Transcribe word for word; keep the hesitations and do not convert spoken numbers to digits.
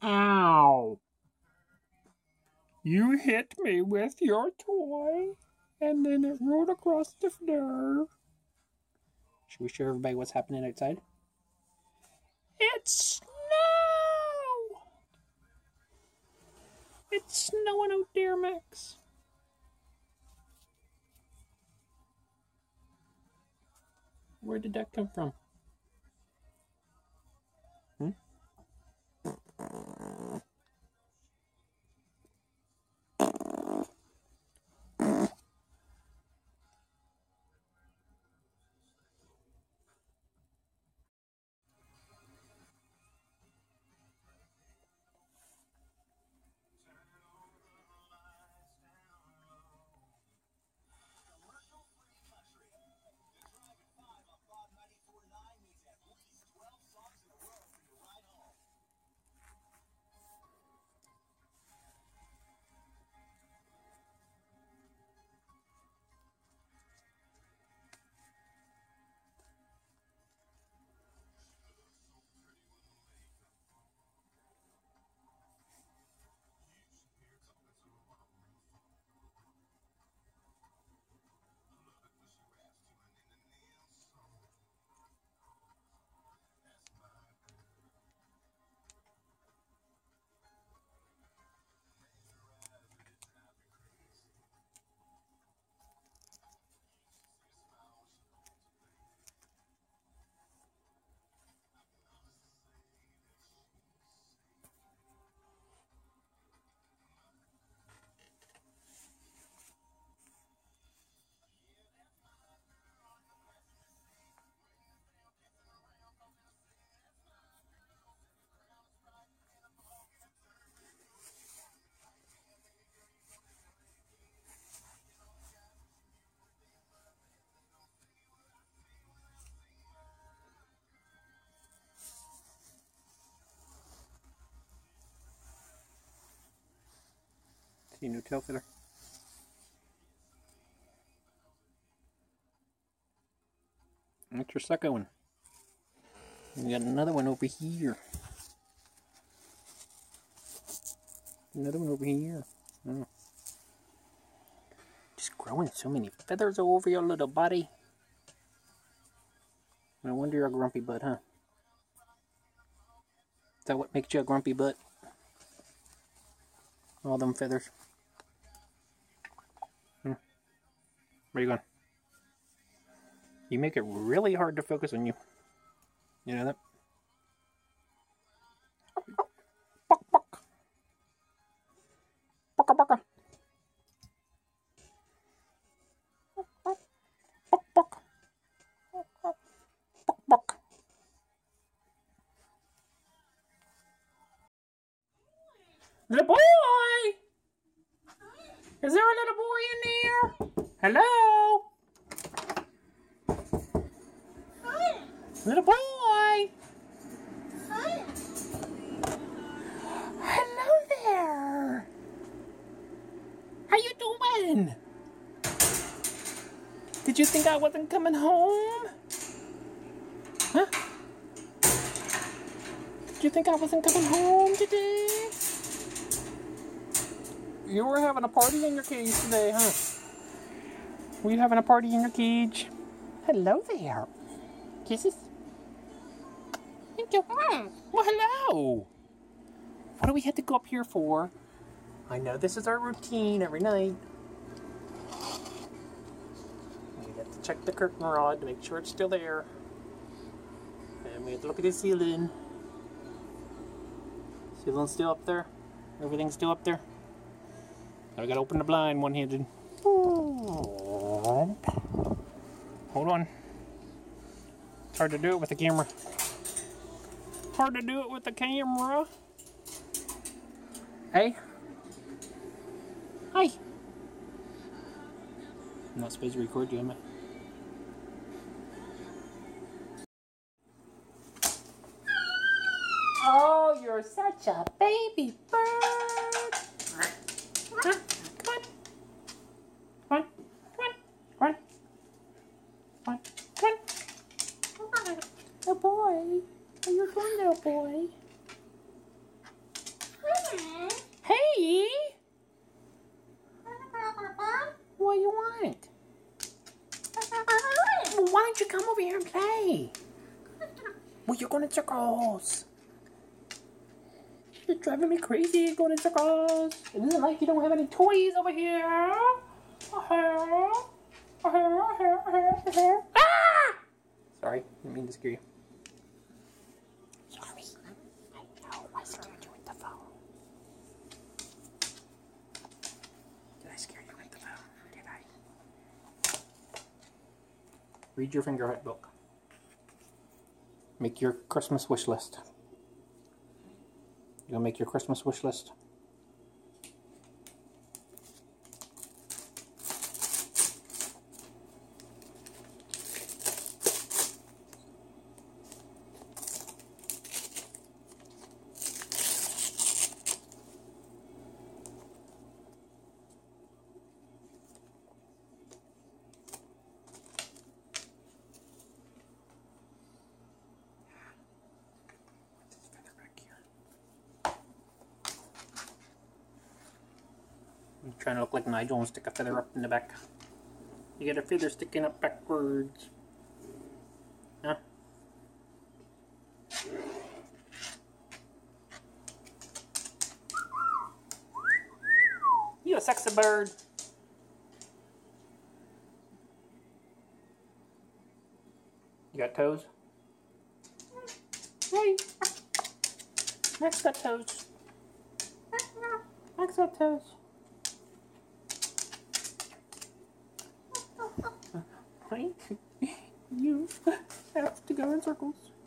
Ow! You hit me with your toy, and then it rolled across the floor. Should we show everybody what's happening outside? It's snow! It's snowing out there, Max. Where did that come from? Hmm? See a new tail feather? That's your second one. We got another one over here. Another one over here. Oh. Just growing so many feathers over your little body. No wonder you're a grumpy butt, huh? Is that what makes you a grumpy butt? All them feathers. Hmm. Where you going? You make it really hard to focus on you. You know that? Buck, buck. Bucka, bucka. Buck, buck. Buck, buck. Little boy! Is there a little boy in there? Hello? Little boy! Hello there! How you doing? Did you think I wasn't coming home? Huh? Did you think I wasn't coming home today? You were having a party in your cage today, huh? Were you having a party in your cage? Hello there. Kisses? Thank you. Well, hello. What do we have to go up here for? I know this is our routine every night. We have to check the curtain rod to make sure it's still there. And we have to look at the ceiling. Ceiling's still up there. Everything's still up there. I gotta open the blind one-handed. Hold on. It's hard to do it with the camera. Hard to do it with the camera. Hey. Hi. I'm not supposed to record you, am I? Oh, you're such a baby bird. Huh? Come on. Come on. Come on. Come on. Come on. Come on. Little boy. How you doing, little boy? Hey! What do you want? Well, why don't you come over here and play? Well, you're going in circles. You're driving me crazy going in circles. It isn't like you don't have any toys over here. Uh-huh. Uh-huh, uh-huh, uh-huh, uh-huh. Ah! Sorry, didn't mean to scare you. Sorry. I know, I scared you with the phone. Did I scare you with the phone? Did I? Read your fingerhead book. Make your Christmas wish list. You gonna make your Christmas wish list? I'm trying to look like Nigel and stick a feather up in the back. You get a feather sticking up backwards. Huh? You a sexy bird. You got toes? Hey. Max got toes. Max got toes. Right? You have to go in circles.